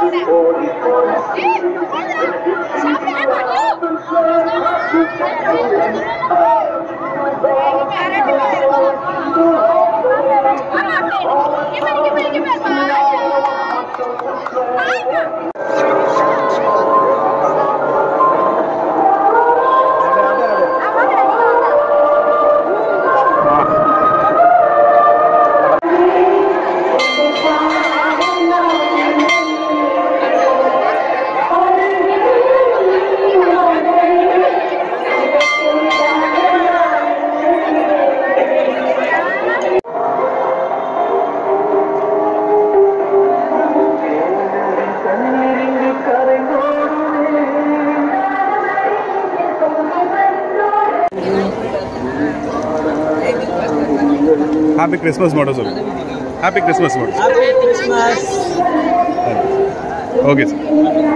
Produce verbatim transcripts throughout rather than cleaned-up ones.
Happy Christmas model sir. Happy Christmas model. Happy Christmas. Okay sir.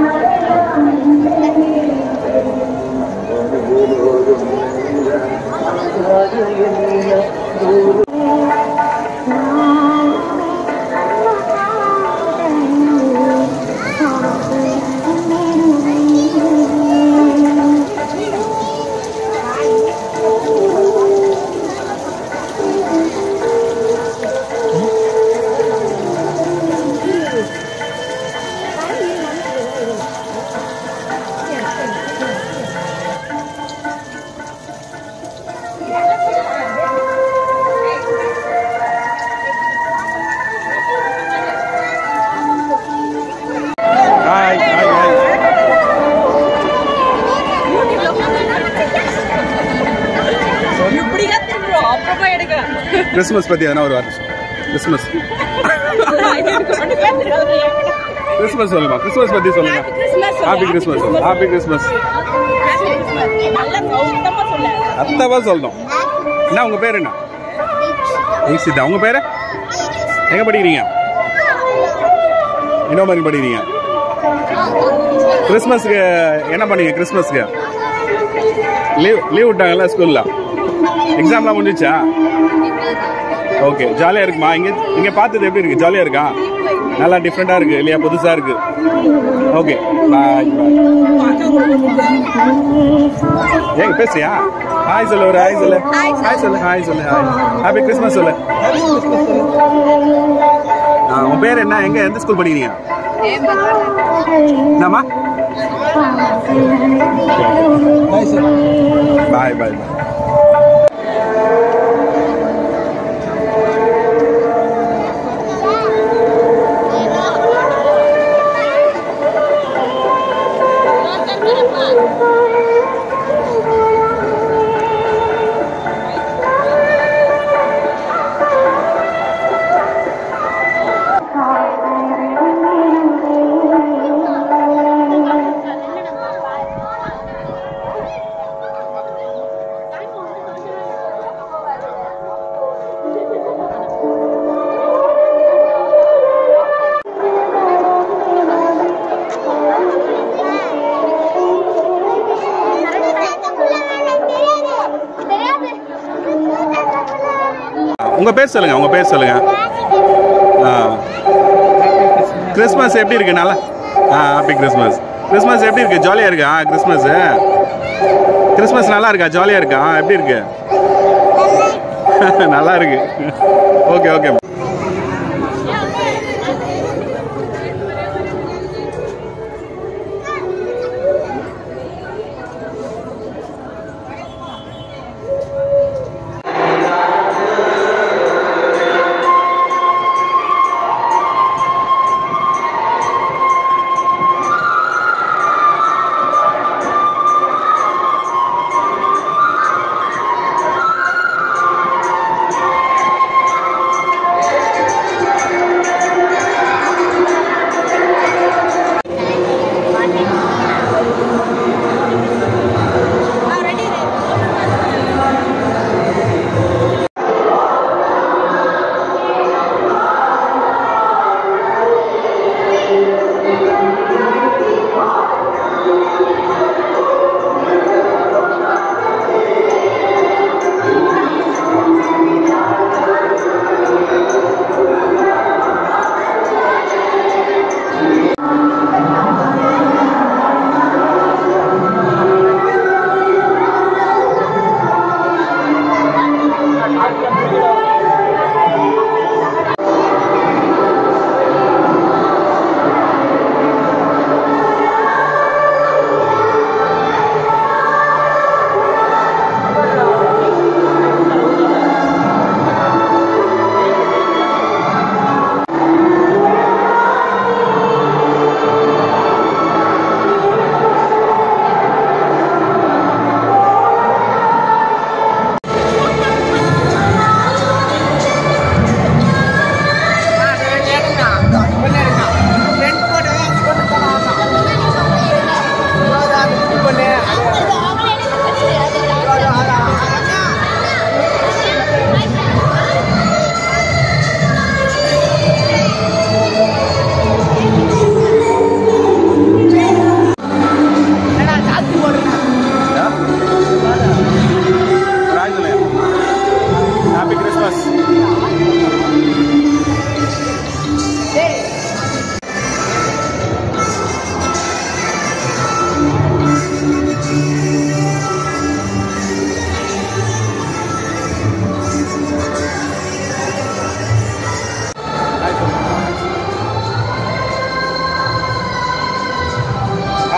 Christmas பத்தி எதனா ஒரு வார்த்தை Christmas Christmas சொல்லுமா Christmas பத்தி சொல்லுங்க Happy Christmas Happy Christmas அத்தவா சொல்லணும் என்ன உங்க பேர் என்ன ஈசிதா உங்க பேரு எங்க படிக்கிறீங்க என்ன மாதிரி படிக்கிறீங்க கிறிஸ்மஸ்க்கு என்ன பண்ணீங்க கிறிஸ்மஸ்க்கு லீவ் லீவ் விட்டாங்கல்ல ஸ்கூல்ல எக்ஸாம்லாம் முடிஞ்சிச்சா ஓகே ஜாலியா இருக்குமா இங்க இங்க பார்த்தது எப்படி இருக்கு ஜாலியா இருக்கா நல்லா டிஃப்ரெண்டா இருக்கு இல்லையா புதுசா இருக்கு ஓகே பாய் ஏங்க பேசியா ஹாய் சொல்லு ஒரு ஹாய் சொல்லு ஹாய் சொல்லு ஹாய் சொல்லு ஹாய் ஹாப்பி கிறிஸ்மஸ் சொல்லு உன் பேர் என்ன எங்க எந்த ஸ்கூல் படிக்கிறீங்க என்னம்மா பாய் பாய் உங்க பேர் சொல்லுங்க உங்க பேர் சொல்லுங்க கிறிஸ்மஸ் எப்படி இருக்கு நல்லா ஹாப்பி கிறிஸ்மஸ் கிறிஸ்மஸ் எப்படி இருக்கு ஜாலியா இருக்கா கிறிஸ்மஸ் கிறிஸ்மஸ் நல்லா இருக்கா ஜாலியா இருக்கா எப்படி இருக்கு நல்லா இருக்கு ஓகே ஓகே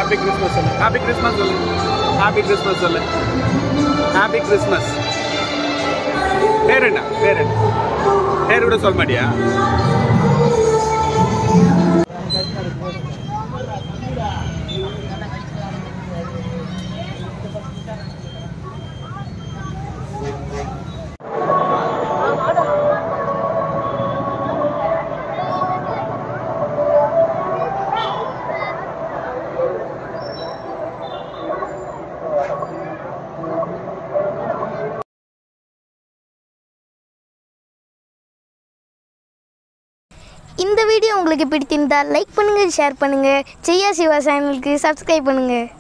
ஹாப்பி கிறிஸ்மஸ் சொல்லு ஹாப்பி கிறிஸ்மஸ் சொல்லு ஹாப்பி கிறிஸ்மஸ் சொல்லு ஹாப்பி கிறிஸ்மஸ். பேர் என்ன பேர் என்ன பேர் கூட சொல்ல மாட்டியா? இந்த வீடியோ உங்களுக்கு பிடித்திருந்தால் லைக் பண்ணுங்கள், ஷேர் பண்ணுங்கள். ஜெயா சிவா சேனலுக்கு சப்ஸ்கிரைப் பண்ணுங்கள்.